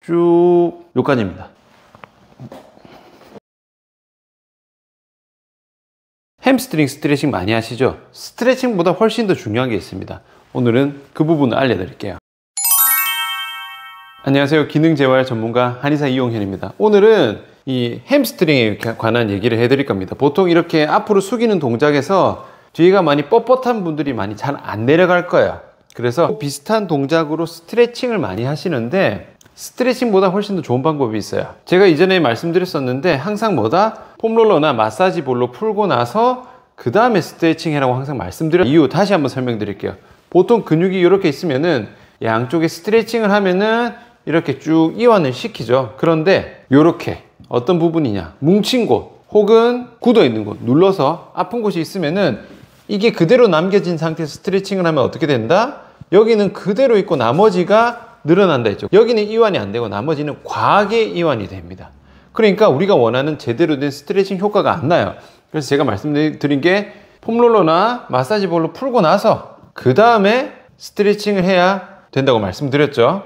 쭉 여기까지입니다. 햄스트링 스트레칭 많이 하시죠? 스트레칭보다 훨씬 더 중요한 게 있습니다. 오늘은 그 부분을 알려드릴게요. 안녕하세요. 기능재활 전문가 한의사 이용현입니다. 오늘은 이 햄스트링에 관한 얘기를 해드릴 겁니다. 보통 이렇게 앞으로 숙이는 동작에서 뒤가 많이 뻣뻣한 분들이 많이 잘 안 내려갈 거예요. 그래서 비슷한 동작으로 스트레칭을 많이 하시는데 스트레칭보다 훨씬 더 좋은 방법이 있어요. 제가 이전에 말씀드렸었는데 항상 폼롤러나 마사지 볼로 풀고 나서 그 다음에 스트레칭 해라고 항상 말씀드린 이유 다시 한번 설명드릴게요. 보통 근육이 이렇게 있으면은 양쪽에 스트레칭을 하면은 이렇게 쭉 이완을 시키죠. 그런데 이렇게 어떤 부분이냐, 뭉친 곳 혹은 굳어 있는 곳 눌러서 아픈 곳이 있으면은 이게 그대로 남겨진 상태에서 스트레칭을 하면 어떻게 된다? 여기는 그대로 있고 나머지가 늘어난다 했죠. 여기는 이완이 안 되고 나머지는 과하게 이완이 됩니다. 그러니까 우리가 원하는 제대로 된 스트레칭 효과가 안 나요. 그래서 제가 말씀드린 게 폼롤러나 마사지 볼로 풀고 나서 그 다음에 스트레칭을 해야 된다고 말씀드렸죠.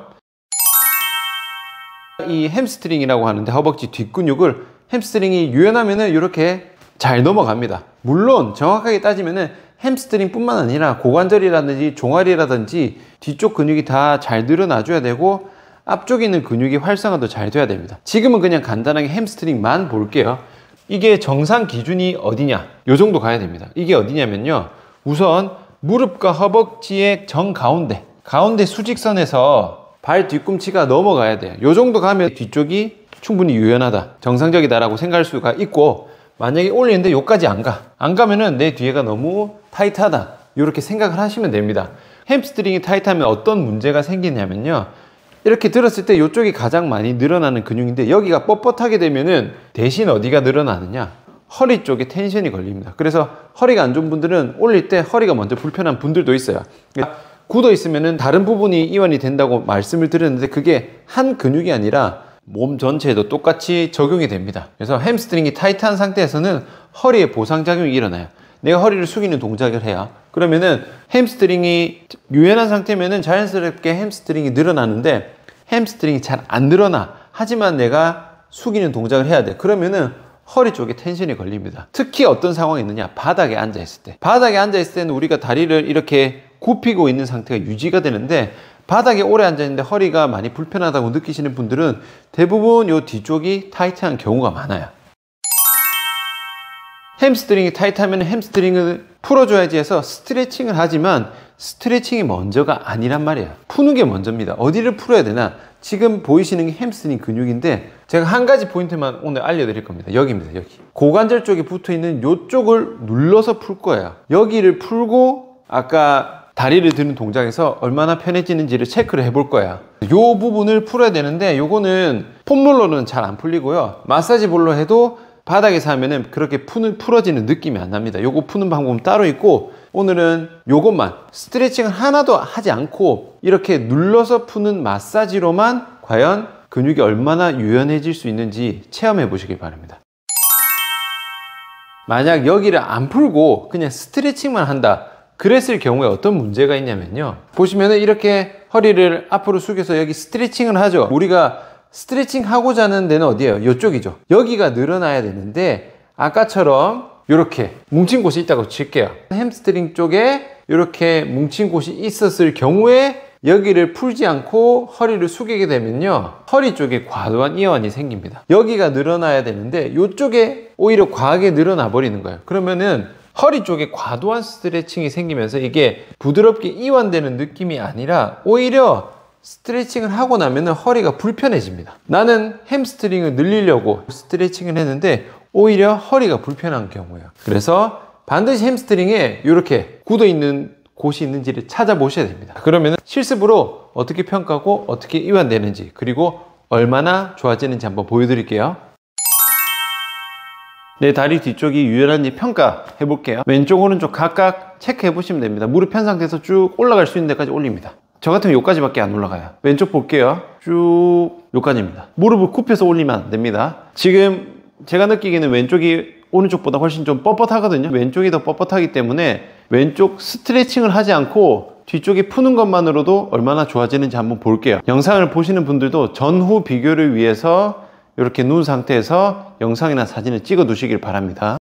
이 햄스트링이라고 하는데 허벅지 뒷근육을 햄스트링이 유연하면은 이렇게 잘 넘어갑니다. 물론 정확하게 따지면은 햄스트링 뿐만 아니라 고관절이라든지 종아리라든지 뒤쪽 근육이 다 잘 늘어나줘야 되고 앞쪽에 있는 근육이 활성화도 잘 돼야 됩니다. 지금은 그냥 간단하게 햄스트링만 볼게요. 이게 정상 기준이 어디냐? 요 정도 가야 됩니다. 이게 어디냐면요, 우선 무릎과 허벅지의 정가운데 수직선에서 발 뒤꿈치가 넘어가야 돼요. 요 정도 가면 뒤쪽이 충분히 유연하다, 정상적이다라고 생각할 수가 있고, 만약에 올리는데 요까지 안 가면은 내 뒤에가 너무 타이트하다, 이렇게 생각을 하시면 됩니다. 햄스트링이 타이트하면 어떤 문제가 생기냐면요, 이렇게 들었을 때 이쪽이 가장 많이 늘어나는 근육인데 여기가 뻣뻣하게 되면은 대신 어디가 늘어나느냐, 허리 쪽에 텐션이 걸립니다. 그래서 허리가 안 좋은 분들은 올릴 때 허리가 먼저 불편한 분들도 있어요. 굳어 있으면은 다른 부분이 이완이 된다고 말씀을 드렸는데 그게 한 근육이 아니라 몸 전체에도 똑같이 적용이 됩니다. 그래서 햄스트링이 타이트한 상태에서는 허리에 보상작용이 일어나요. 내가 허리를 숙이는 동작을 해요. 그러면은 햄스트링이 유연한 상태면은 자연스럽게 햄스트링이 늘어나는데 햄스트링이 잘 안 늘어나. 하지만 내가 숙이는 동작을 해야 돼. 그러면은 허리 쪽에 텐션이 걸립니다. 특히 어떤 상황이 있느냐, 바닥에 앉아 있을 때. 바닥에 앉아 있을 때는 우리가 다리를 이렇게 굽히고 있는 상태가 유지가 되는데 바닥에 오래 앉아 있는데 허리가 많이 불편하다고 느끼시는 분들은 대부분 요 뒤쪽이 타이트한 경우가 많아요. 햄스트링이 타이트하면 햄스트링을 풀어줘야지 해서 스트레칭을 하지만 스트레칭이 먼저가 아니란 말이에요. 푸는 게 먼저입니다. 어디를 풀어야 되나? 지금 보이시는 게 햄스트링 근육인데 제가 한 가지 포인트만 오늘 알려드릴 겁니다. 여기입니다. 여기 고관절 쪽에 붙어있는 요쪽을 눌러서 풀 거예요. 여기를 풀고 아까 다리를 드는 동작에서 얼마나 편해지는지를 체크를 해볼 거야. 요 부분을 풀어야 되는데 요거는 폼롤러는 잘 안 풀리고요, 마사지 볼로 해도 바닥에서 하면은 그렇게 풀어지는 느낌이 안 납니다. 요거 푸는 방법은 따로 있고 오늘은 요것만 스트레칭을 하나도 하지 않고 이렇게 눌러서 푸는 마사지로만 과연 근육이 얼마나 유연해질 수 있는지 체험해 보시길 바랍니다. 만약 여기를 안 풀고 그냥 스트레칭만 한다, 그랬을 경우에 어떤 문제가 있냐면요, 보시면은 이렇게 허리를 앞으로 숙여서 여기 스트레칭을 하죠. 우리가 스트레칭 하고자 하는 데는 어디예요? 이쪽이죠. 여기가 늘어나야 되는데 아까처럼 이렇게 뭉친 곳이 있다고 칠게요. 햄스트링 쪽에 이렇게 뭉친 곳이 있었을 경우에 여기를 풀지 않고 허리를 숙이게 되면요, 허리 쪽에 과도한 이완이 생깁니다. 여기가 늘어나야 되는데 이쪽에 오히려 과하게 늘어나 버리는 거예요. 그러면은 허리 쪽에 과도한 스트레칭이 생기면서 이게 부드럽게 이완되는 느낌이 아니라 오히려 스트레칭을 하고 나면 허리가 불편해집니다. 나는 햄스트링을 늘리려고 스트레칭을 했는데 오히려 허리가 불편한 경우예요. 그래서 반드시 햄스트링에 이렇게 굳어 있는 곳이 있는지를 찾아보셔야 됩니다. 그러면 실습으로 어떻게 평가하고 어떻게 이완되는지, 그리고 얼마나 좋아지는지 한번 보여드릴게요. 내 다리 뒤쪽이 유연한지 평가해 볼게요. 왼쪽 오른쪽 각각 체크해 보시면 됩니다. 무릎 편 상태에서 쭉 올라갈 수 있는 데까지 올립니다. 저 같으면 여기까지밖에 안 올라가요. 왼쪽 볼게요. 쭉 여기까지입니다. 무릎을 굽혀서 올리면 안 됩니다. 지금 제가 느끼기에는 왼쪽이 오른쪽보다 훨씬 좀 뻣뻣하거든요. 왼쪽이 더 뻣뻣하기 때문에 왼쪽 스트레칭을 하지 않고 뒤쪽이 푸는 것만으로도 얼마나 좋아지는지 한번 볼게요. 영상을 보시는 분들도 전후 비교를 위해서 이렇게 누운 상태에서 영상이나 사진을 찍어 두시길 바랍니다.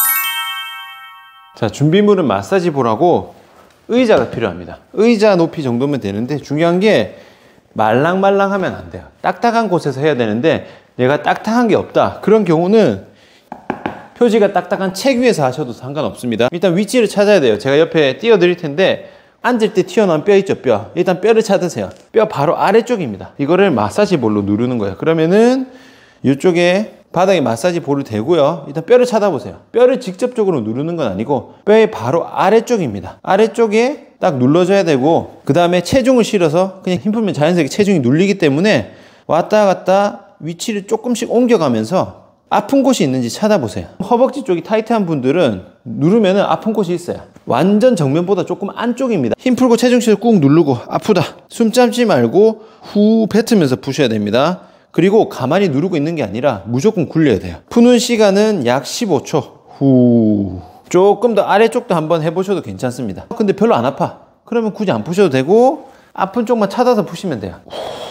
자, 준비물은 마사지 볼하고 의자가 필요합니다. 의자 높이 정도면 되는데 중요한 게 말랑말랑하면 안 돼요. 딱딱한 곳에서 해야 되는데 얘가 딱딱한 게 없다. 그런 경우는 표지가 딱딱한 책 위에서 하셔도 상관없습니다. 일단 위치를 찾아야 돼요. 제가 옆에 띄워 드릴 텐데 앉을 때 튀어나온 뼈 있죠, 뼈. 일단 뼈를 찾으세요. 뼈 바로 아래쪽입니다. 이거를 마사지 볼로 누르는 거예요. 그러면은 이쪽에 바닥에 마사지 볼을 대고요. 일단 뼈를 찾아보세요. 뼈를 직접적으로 누르는 건 아니고 뼈의 바로 아래쪽입니다. 아래쪽에 딱 눌러줘야 되고 그 다음에 체중을 실어서 그냥 힘 풀면 자연스럽게 체중이 눌리기 때문에 왔다 갔다 위치를 조금씩 옮겨가면서 아픈 곳이 있는지 찾아보세요. 허벅지 쪽이 타이트한 분들은 누르면 아픈 곳이 있어요. 완전 정면보다 조금 안쪽입니다. 힘 풀고 체중 실어 꾹 누르고 아프다. 숨 참지 말고 후 뱉으면서 푸셔야 됩니다. 그리고 가만히 누르고 있는 게 아니라 무조건 굴려야 돼요. 푸는 시간은 약 15초. 후. 조금 더 아래쪽도 한번 해보셔도 괜찮습니다. 근데 별로 안 아파. 그러면 굳이 안 푸셔도 되고 아픈 쪽만 찾아서 푸시면 돼요.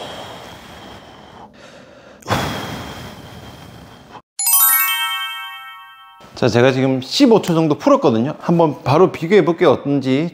자, 제가 지금 15초 정도 풀었거든요. 한번 바로 비교해 볼게요. 어떤지.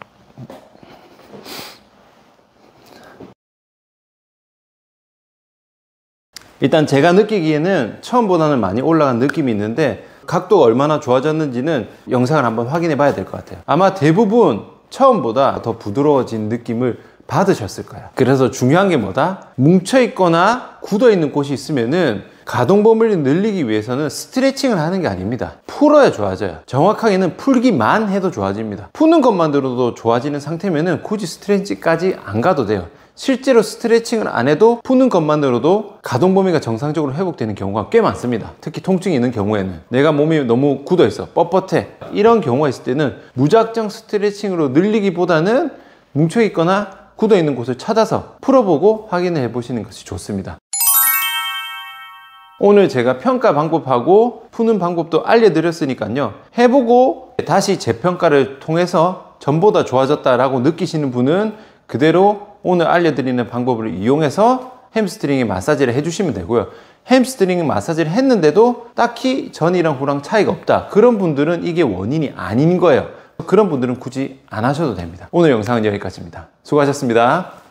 일단 제가 느끼기에는 처음보다는 많이 올라간 느낌이 있는데 각도가 얼마나 좋아졌는지는 영상을 한번 확인해 봐야 될 것 같아요. 아마 대부분 처음보다 더 부드러워진 느낌을 받으셨을 거예요. 그래서 중요한 게 뭐다? 뭉쳐 있거나 굳어 있는 곳이 있으면은 가동 범위를 늘리기 위해서는 스트레칭을 하는 게 아닙니다. 풀어야 좋아져요. 정확하게는 풀기만 해도 좋아집니다. 푸는 것만으로도 좋아지는 상태면은 굳이 스트레칭까지 안 가도 돼요. 실제로 스트레칭을 안 해도 푸는 것만으로도 가동 범위가 정상적으로 회복되는 경우가 꽤 많습니다. 특히 통증이 있는 경우에는 내가 몸이 너무 굳어 있어, 뻣뻣해, 이런 경우가 있을 때는 무작정 스트레칭으로 늘리기보다는 뭉쳐 있거나 굳어 있는 곳을 찾아서 풀어보고 확인을 해보시는 것이 좋습니다. 오늘 제가 평가 방법하고 푸는 방법도 알려드렸으니까요. 해보고 다시 재평가를 통해서 전보다 좋아졌다라고 느끼시는 분은 그대로 오늘 알려드리는 방법을 이용해서 햄스트링에 마사지를 해주시면 되고요. 햄스트링 마사지를 했는데도 딱히 전이랑 후랑 차이가 없다. 그런 분들은 이게 원인이 아닌 거예요. 그런 분들은 굳이 안 하셔도 됩니다. 오늘 영상은 여기까지입니다. 수고하셨습니다.